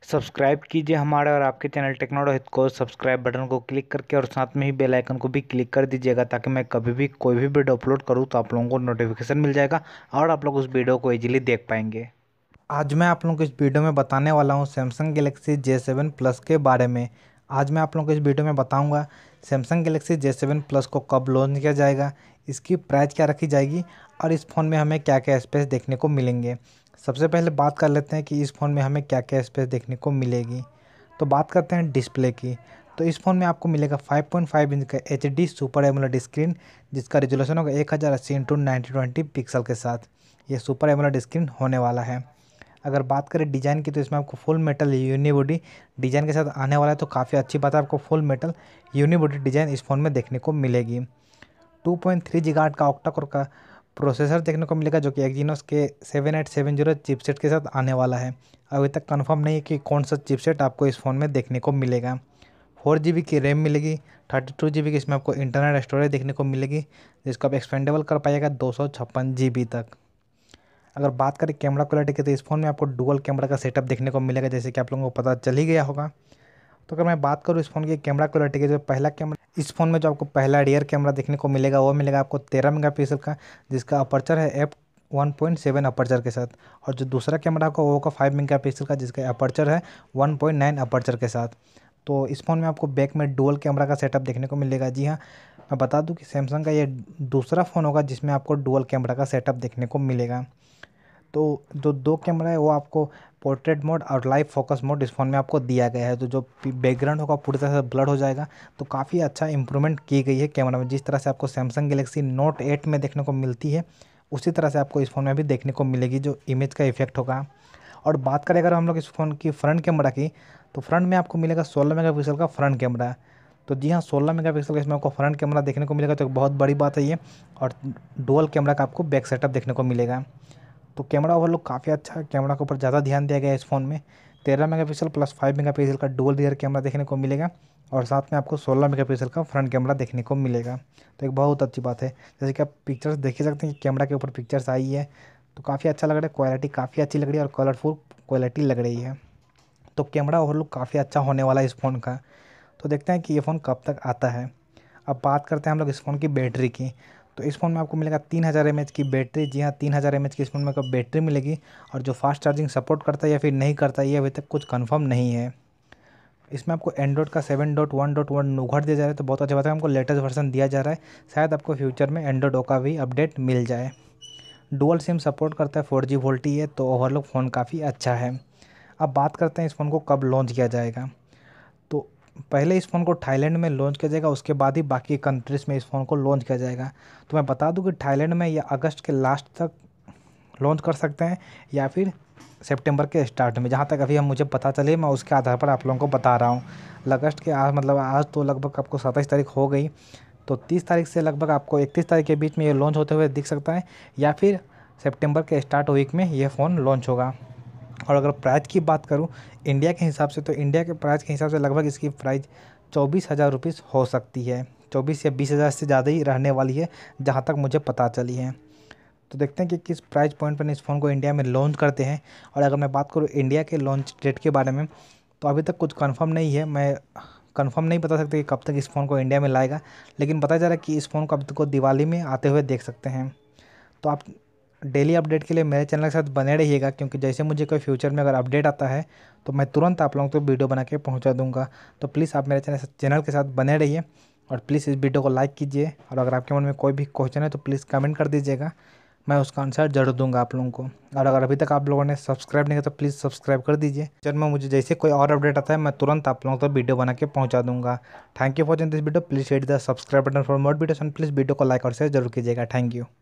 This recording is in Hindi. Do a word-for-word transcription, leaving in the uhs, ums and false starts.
सब्सक्राइब कीजिए हमारे और आपके चैनल टेक्नोडो हित को सब्सक्राइब बटन को क्लिक करके और साथ में ही बेल आइकन को भी क्लिक कर दीजिएगा ताकि मैं कभी भी कोई भी वीडियो अपलोड करूं तो आप लोगों को नोटिफिकेशन मिल जाएगा और आप लोग उस वीडियो को इजीली देख पाएंगे। आज मैं आप लोगों को इस वीडियो में बताने वाला हूं Samsung Galaxy J seven plus के बारे में। आज मैं आप लोगों को इस वीडियो में बताऊंगा Samsung Galaxy J seven plus को कब लॉन्च किया जाएगा, इसकी प्राइस क्या रखी जाएगी और इस फ़ोन में हमें क्या क्या स्पेस देखने को मिलेंगे। सबसे पहले बात कर लेते हैं कि इस फ़ोन में हमें क्या क्या स्पेस देखने को मिलेगी। तो बात करते हैं डिस्प्ले की। तो इस फ़ोन में आपको मिलेगा फाइव पॉइंट फाइव इंच का H D super AMOLED screen, जिसका रेजोल्यूशन होगा एक हज़ार अस्सी इंटू नाइनटी ट्वेंटी पिक्सल के साथ। ये सुपर एमोलेड स्क्रीन होने वाला है। अगर बात करें डिज़ाइन की तो इसमें आपको फुल मेटल यूनिबॉडी डिज़ाइन के साथ आने वाला है, तो काफ़ी अच्छी बात है, आपको फुल मेटल यूनिबॉडी डिज़ाइन इस फ़ोन में देखने को मिलेगी। टू पॉइंट थ्री गीगाहर्ट्ज़ का ऑक्टा कोर का प्रोसेसर देखने को मिलेगा, जो कि एक्जीनोस के seven eight seven zero chipset के साथ आने वाला है। अभी तक कंफर्म नहीं है कि कौन सा चिपसेट आपको इस फ़ोन में देखने को मिलेगा। फोर जी बी की रैम मिलेगी, थर्टी टू जी बी की इसमें आपको इंटरनल स्टोरेज देखने को मिलेगी, जिसको आप एक्सपेंडेबल कर पाइएगा दो सौ छप्पन जी बी तक। अगर बात करें कैमरा क्वालिटी की तो इस फ़ोन में आपको डुअल कैमरा का सेटअप देखने को मिलेगा, जैसे कि आप लोगों को पता चल ही गया होगा। तो अगर मैं बात करूँ इस फ़ोन की कैमरा क्वालिटी की, जो पहला कैमरा इस फ़ोन में जो आपको पहला रियर कैमरा देखने को मिलेगा वो मिलेगा आपको तेरह मेगापिक्सल का, जिसका अपर्चर है F one point seven aperture के साथ। और जो दूसरा कैमरा होगा वो होगा फाइव मेगापिक्सल का, जिसका अपर्चर है वन पॉइंट नाइन अपर्चर के साथ। तो इस फ़ोन में आपको बैक में डुअल कैमरा का सेटअप देखने को मिलेगा। जी हाँ, मैं बता दूं कि सैमसंग का ये दूसरा फ़ोन होगा जिसमें आपको डुअल कैमरा का सेटअप देखने को मिलेगा। तो जो दो कैमरा है वो आपको पोर्ट्रेट मोड और लाइव फोकस मोड इस फ़ोन में आपको दिया गया है। तो जो बैकग्राउंड होगा पूरी तरह से ब्लर हो जाएगा। तो काफ़ी अच्छा इंप्रूवमेंट की गई है कैमरा में। जिस तरह से आपको सैमसंग गैलेक्सी नोट एट में देखने को मिलती है, उसी तरह से आपको इस फ़ोन में भी देखने को मिलेगी जो इमेज का इफेक्ट होगा। और बात करें अगर हम लोग इस फ़ोन की फ्रंट कैमरा की, तो फ्रंट में आपको मिलेगा सोलह मेगापिक्सल का फ्रंट कैमरा। तो जी हाँ, सोलह मेगापिक्सल का इसमें आपको फ्रंट कैमरा देखने को मिलेगा, तो एक बहुत बड़ी बात है ये। और डुअल कैमरा का आपको बैक सेटअप देखने को मिलेगा। तो कैमरा ओवरलुक काफ़ी अच्छा है, कैमरा के ऊपर ज़्यादा ध्यान दिया गया है इस फ़ोन में। तेरह मेगापिक्सल प्लस फाइव मेगापिक्सल का डुअल रियर कैमरा देखने को मिलेगा और साथ में आपको सोलह मेगापिक्सल का फ्रंट कैमरा देखने को मिलेगा। तो एक बहुत अच्छी बात है। जैसे कि आप पिक्चर्स देख ही सकते हैं कि कैमरा के ऊपर पिक्चर्स आई है, तो काफ़ी अच्छा लग रहा है, क्वालिटी काफ़ी अच्छी लग रही है और कलरफुल क्वालिटी लग रही है। तो कैमरा ओवरलुक काफ़ी अच्छा होने वाला है इस फ़ोन का। तो देखते हैं कि ये फ़ोन कब तक आता है। अब बात करते हैं हम लोग इस फ़ोन की बैटरी की। तो इस फ़ोन में आपको मिलेगा तीन हज़ार एम एच की बैटरी। जी हाँ, तीन हज़ार एम एच की इस फ़ोन में बैटरी मिलेगी। और जो फास्ट चार्जिंग सपोर्ट करता है या फिर नहीं करता है, ये अभी तक कुछ कंफर्म नहीं है। इसमें आपको एंड्रॉइड का seven dot one dot one Nougat दिया जा रहा है, तो बहुत अच्छी बात है, हमको लेटेस्ट वर्जन दिया जा रहा है। शायद आपको फ्यूचर में एंड्रॉइड ओ का भी अपडेट मिल जाए। डुअल सिम सपोर्ट करता है, फोर जी वोल्टी है, तो ओवरऑल फ़ोन काफ़ी अच्छा है। अब बात करते हैं इस फ़ोन को कब लॉन्च किया जाएगा। तो पहले इस फ़ोन को थाईलैंड में लॉन्च किया जाएगा, उसके बाद ही बाकी कंट्रीज़ में इस फ़ोन को लॉन्च किया जाएगा। तो मैं बता दूं कि थाईलैंड में या अगस्त के लास्ट तक लॉन्च कर सकते हैं या फिर सितंबर के स्टार्ट में। जहां तक अभी हम मुझे पता चले, मैं उसके आधार पर आप लोगों को बता रहा हूं। अगस्त के आज मतलब आज तो लगभग आपको सत्ताईस तारीख हो गई, तो तीस तारीख से लगभग आपको इकतीस तारीख के बीच में ये लॉन्च होते हुए दिख सकता है, या फिर सितंबर के स्टार्ट वीक में ये फ़ोन लॉन्च होगा। और अगर प्राइस की बात करूं इंडिया के हिसाब से, तो इंडिया के प्राइस के हिसाब से लगभग इसकी प्राइस चौबीस हज़ार रुपीज़ हो सकती है। चौबीस या बीस हज़ार से ज़्यादा ही रहने वाली है, जहां तक मुझे पता चली है। तो देखते हैं कि किस प्राइस पॉइंट पर इस फ़ोन को इंडिया में लॉन्च करते हैं। और अगर मैं बात करूँ इंडिया के लॉन्च डेट के बारे में, तो अभी तक कुछ कन्फर्म नहीं है। मैं कन्फर्म नहीं बता सकते कि कब तक इस फ़ोन को इंडिया में लाएगा, लेकिन पता चला कि इस फ़ोन को अब तक दिवाली में आते हुए देख सकते हैं। तो आप डेली अपडेट के लिए मेरे चैनल के साथ बने रहिएगा, क्योंकि जैसे मुझे कोई फ्यूचर में अगर अपडेट आता है तो मैं तुरंत आप लोगों को वीडियो बना के पहुंचा दूंगा। तो प्लीज़ आप मेरे चैनल चैनल के साथ बने रहिए और प्लीज़ इस वीडियो को लाइक कीजिए। और अगर आपके मन में कोई भी क्वेश्चन है तो प्लीज़ कमेंट कर दीजिएगा, मैं उसका आंसर जरूर दूंगा आप लोगों को। और अगर अभी तक आप लोगों ने सब्सक्राइब नहीं किया तो प्लीज़ सब्सक्राइब कर दीजिए। जब मैं मुझे जैसे कोई और अपडेट आता है मैं तुरंत आप लोगों को वीडियो बना के पहुंचा दूंगा। Thank you for watching this video. Please hit the subscribe button for more videos and please video को लाइक और शेयर जरूर कीजिएगा। Thank you.